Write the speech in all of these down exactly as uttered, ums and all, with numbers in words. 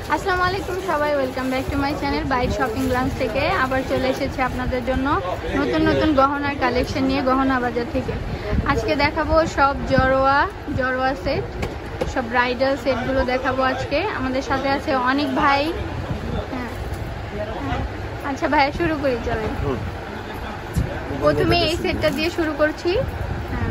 আসসালামু আলাইকুম সবাই, welcome back to my channel bite shopping launch থেকে। আবার চলে এসেছে আপনাদের জন্য নতুন নতুন গহনার কালেকশন নিয়ে গহনা বাজার থেকে। আজকে দেখাবো সব জড়োয়া জড়োয়া সেট, সব ব্রাইডাল সেটগুলো দেখাবো আজকে। আমাদের সাথে আছে অনেক ভাই। হ্যাঁ আচ্ছা ভাইয়া শুরু করি, চলেন। প্রথমে এই সেটটা দিয়ে শুরু করছি। হ্যাঁ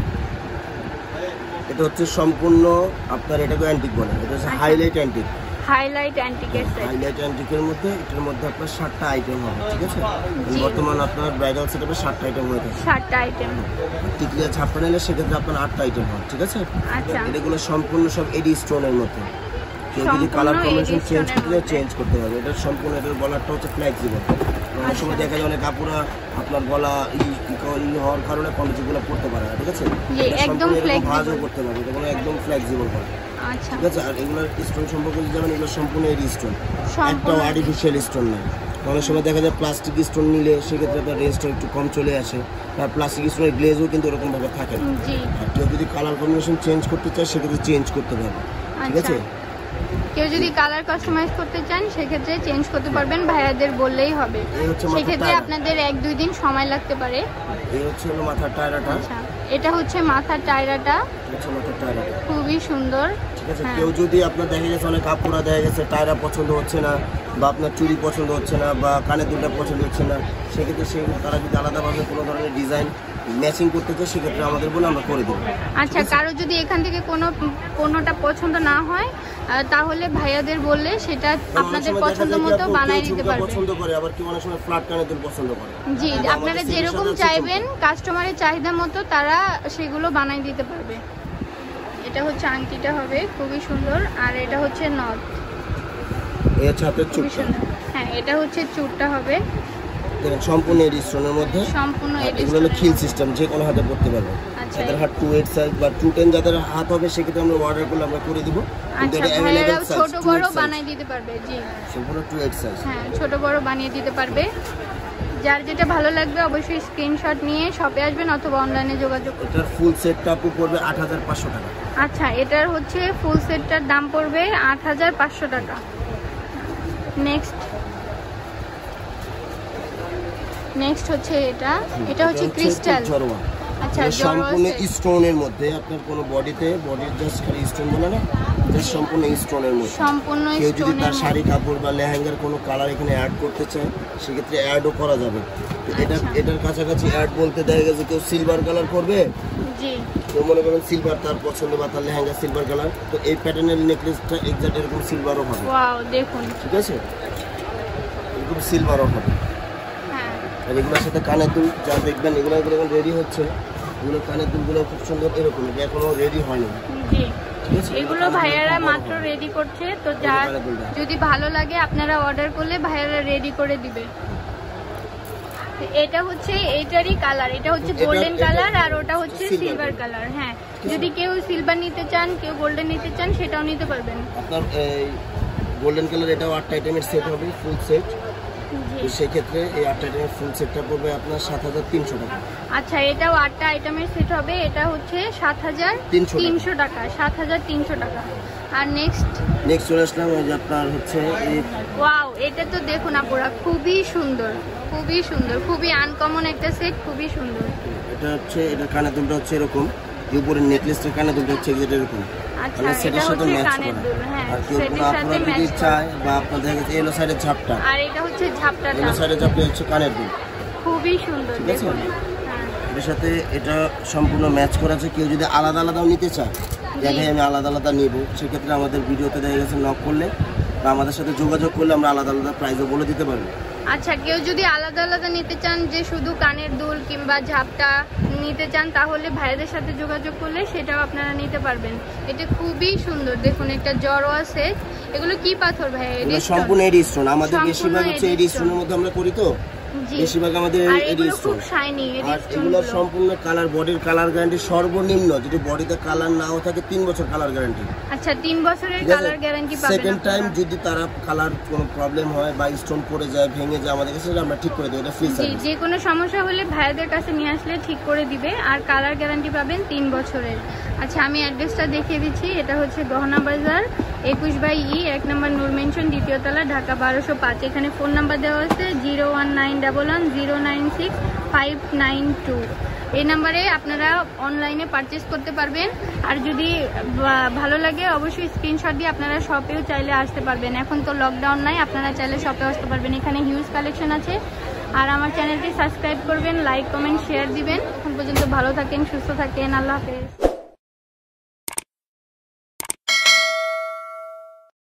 এটা হচ্ছে সম্পূর্ণ আপনার এটাকে অ্যান্টিক বলে, এটা হচ্ছে হাইলাইট অ্যান্টিক। হাইলাইট অ্যান্টিকের সেট। হাইলাইট অ্যান্টিকের মধ্যে এটার মধ্যে আপনার সাতটা আইটেম হবে, ঠিক আছে? বর্তমান আপনার ব্রাইডাল সেটআপে সাতটা আইটেম হয়ে থাকে। সাতটা আইটেম। টিকলিয়া ছাপ্পা নিলে সেক্ষেত্রে আপনার আটটা আইটেম হয়, ঠিক আছে? আচ্ছা, এগুলো সম্পূর্ণ সব এডি স্টোনের মধ্যে। কেউ যদি কালার কম্বিনেশন চেঞ্জ করতে চেঞ্জ করতে হবে। এটা সম্পূর্ণ এটার গলাটা হচ্ছে ফ্লেক্সিবল। অনেক সময় দেখা যায় অনেক কাপড়া আপনার গলা ই হওয়ার কারণে কলেজগুলো পড়তে পারে না, ঠিক আছে? একদম ফ্লেক্সিবল ভাঁজও করতে পারবে, এটা কোনো একদম ফ্লেক্সিবল করে। আচ্ছা ঠিক আছে। আর এগুলোর স্টোন সম্পর্কে যেমন এগুলো সম্পূর্ণ এডি স্টোন, একটাও আর্টিফিশিয়াল স্টোন নেই। অনেক সময় দেখা যায় প্লাস্টিক স্টোন নিলে সেক্ষেত্রে আপনার রেঞ্জটা একটু কম চলে আসে। আর প্লাস্টিক স্টোনের গ্লেজও কিন্তু এরকমভাবে থাকে না। আর কেউ যদি কালার কম্বিনেশন চেঞ্জ করতে চায় সেক্ষেত্রে চেঞ্জ করতে পারবে, ঠিক আছে? কেউ যদি কালার কাস্টমাইজ করতে চান সেক্ষেত্রে চেঞ্জ করতে পারবেন, ভাইয়াদের বললেই হবে। সেক্ষেত্রে আপনাদের এক দুই দিন সময় লাগতে পারে। এই হচ্ছে হলো মাথার টায়রাটা। আচ্ছা, এটা হচ্ছে মাথার টায়রাটা, মাথার টায়রাটা খুবই সুন্দর, ঠিক আছে? কেউ যদি আপনার দেখা গেছে অনেক কাপড়া দেখা গেছে টায়রা পছন্দ হচ্ছে না, বা আপনার চুড়ি পছন্দ হচ্ছে না, বা কানের দুলটা পছন্দ হচ্ছে না, সেক্ষেত্রে সেই তারা যদি আলাদাভাবে কোনো ধরনের ডিজাইন ম্যাচিং করতে চাই সেক্ষেত্রে আমাদের বলে আমরা করে দেবো। আচ্ছা, কারো যদি এখান থেকে কোনো কোনোটা পছন্দ না হয় তাহলে ভাইয়াদের বললে সেটা আপনাদের পছন্দ মতো বানিয়ে দিতে পারবে। পছন্দ করে আবার কি অনেক সময় ফ্ল্যাট কানের দুল পছন্দ করে। জি, আপনারা যেরকম চাইবেন কাস্টমারের চাহিদা মতো তারা সেগুলো বানিয়ে দিতে পারবে। এটা হচ্ছে আংটিটা হবে খুবই সুন্দর, আর এটা হচ্ছে নথ, এই হচ্ছে হাতের চুড়টা। হ্যাঁ, এটা হচ্ছে চুড়টা হবে সম্পূর্ণ এডি স্টোনের মধ্যে। সম্পূর্ণ এডি এগুলো হলো খিল সিস্টেম, যে কোনো হাতে পড়তে পারবে। যাদের হাত টু এইট সাইজ বা টু টেন যাদের হাত হবে সেক্ষেত্রে আমরা অর্ডার করলে আমরা করে দিব। আচ্ছা, ভাইয়ারা ছোট বড় বানিয়ে দিতে পারবে। জি, সম্পূর্ণ টু এইট সাইজ। হ্যাঁ, ছোট বড় বানিয়ে দিতে পারবে। যার যেটা ভালো লাগবে অবশ্যই স্ক্রিনশট নিয়ে শপে আসবেন অথবা অনলাইনে যোগাযোগ করবেন। এটার ফুল সেটটা আপু পড়বে আট হাজার পাঁচশো টাকা। আচ্ছা, এটার হচ্ছে ফুল সেটটার দাম পড়বে আট হাজার পাঁচশো টাকা। নেক্সট নেক্সট হচ্ছে এটা, এটা হচ্ছে ক্রিস্টাল। আচ্ছা, সম্পূর্ণ স্টোনের মধ্যে আপনার কোনো বডিতে বডির জাস্ট খালি স্টোন বলে না, জাস্ট সম্পূর্ণ স্টোনের মধ্যে। সম্পূর্ণ কেউ যদি তার শাড়ি কাপড় বা লেহেঙ্গার কোনো কালার এখানে অ্যাড করতে চায় সেক্ষেত্রে অ্যাডও করা যাবে। এটা এটার কাছাকাছি অ্যাড বলতে দেখা গেছে কেউ সিলভার কালার করবে, জি, কেউ মনে করেন সিলভার তার পছন্দ বা তার লেহেঙ্গা সিলভার কালার, তো এই প্যাটার্নের নেকলেসটা এক্সাক্ট এরকম সিলভারও হবে। ওয়াও, দেখুন, ঠিক আছে, এরকম সিলভারও হবে। হ্যাঁ, আর এগুলোর সাথে কানের দুল যা দেখবেন এগুলো এগুলো এখন রেডি হচ্ছে, এগুলো কানের দুলগুলো খুব সুন্দর এরকম, এটা এখনো রেডি হয়নি। জি, এগুলো ভাইয়ারা মাত্র রেডি করছে, তো যার যদি ভালো লাগে আপনারা অর্ডার করলে ভাইয়ারা রেডি করে দিবে। এটা হচ্ছে এটারই কালার, এটা হচ্ছে গোল্ডেন কালার আর ওটা হচ্ছে সিলভার কালার। হ্যাঁ, যদি কেউ সিলভার নিতে চান, কেউ গোল্ডেন নিতে চান সেটাও নিতে পারবেন। আপনার এই গোল্ডেন কালার এটাও আটটা আইটেমের সেট হবে, ফুল সেট। তো সেক্ষেত্রে এই আটটা আইটেমের ফুল সেটটা পড়বে আপনার সাত হাজার তিনশো টাকা। আচ্ছা, এটাও আটটা আইটেমের সেট হবে, এটা হচ্ছে সাত হাজার তিনশো টাকা, সাত হাজার তিনশো টাকা। আর নেক্সট নেক্সট চলে আসলাম ওই যে আপনার হচ্ছে এই ওয়াও, এটা তো দেখুন আপুরা, খুবই সুন্দর, খুবই সুন্দর, খুবই আনকমন একটা সেট, খুবই সুন্দর। এটা হচ্ছে এটা কানের দুলটা হচ্ছে এরকম, উপরের নেকলেসটা কানের দুলটা হচ্ছে এরকম। আচ্ছা, এটা হচ্ছে কানের দুল। হ্যাঁ, আর কেউ আপনারা যদি চায় বা আপনাদের কাছে এলো সাইডের ঝাপটা, আর এটা হচ্ছে ঝাপটাটা, এলো সাইডের ঝাপটা হচ্ছে কানের দুল, খুবই সুন্দর। দেখুন, হ্যাঁ, এর সাথে এটা সম্পূর্ণ ম্যাচ করা আছে। কেউ যদি আলাদা আলাদাও নিতে চায়, দেখে আমি আলাদা আলাদা নিব, সেক্ষেত্রে আমাদের ভিডিওতে দেখা গেছে নক করলে বা আমাদের সাথে যোগাযোগ করলে আমরা আলাদা আলাদা প্রাইসও বলে দিতে পারবো। আচ্ছা, কেউ যদি আলাদা আলাদা নিতে চান, যে শুধু কানের দুল কিংবা ঝাপটা নিতে চান, তাহলে ভাইদের সাথে যোগাযোগ করলে সেটাও আপনারা নিতে পারবেন। এটা খুবই সুন্দর, দেখুন, একটা জড়োয়া সেট। এগুলো কি পাথর ভাই? সম্পূর্ণ এডি স্টোন। আমাদের বেশিরভাগ হচ্ছে এডি স্টোনের মধ্যে আমরা করি, তো বেশিরভাগ আমাদের এডি স্টোন। আর এগুলো সম্পূর্ণ কালার, বডির কালার গ্যারান্টি সর্বনিম্ন, যদি বডিতে কালার নাও থাকে তিন বছর কালার গ্যারান্টি। আচ্ছা, তিন বছরের কালার গ্যারান্টি পাবেন। সেকেন্ড টাইম যদি তারা কালার কোনো প্রবলেম হয় বা স্টোন পড়ে যায়, ভেঙে যায়, আমাদের কাছে আমরা ঠিক করে দেব, এটা ফ্রি সার্ভিস। যে কোনো সমস্যা হলে ভাইয়াদের কাছে নিয়ে আসলে ঠিক করে দিবে, আর কালার গ্যারান্টি পাবেন তিন বছরের। আচ্ছা, আমি অ্যাড্রেসটা দেখিয়ে দিচ্ছি। এটা হচ্ছে গহনা বাজার, একুশ বাই ই, এক নম্বর নূর মেনশন, দ্বিতীয় তলা, ঢাকা বারোশো পাঁচ। এখানে ফোন নাম্বার দেওয়া আছে zero one nine double one zero nine six five nine two. এই নাম্বারে আপনারা অনলাইনে পারচেস করতে পারবেন। আর যদি ভালো লাগে অবশ্যই স্ক্রিনশট দিয়ে আপনারা শপেও চাইলে আসতে পারবেন। এখন তো লকডাউন নাই, আপনারা চাইলে শপে আসতে পারবেন। এখানে হিউজ কালেকশন আছে। আর আমার চ্যানেলটি সাবস্ক্রাইব করবেন, লাইক কমেন্ট শেয়ার দিবেন। এখন পর্যন্ত ভালো থাকেন, সুস্থ থাকেন, আল্লাহ হাফেজ।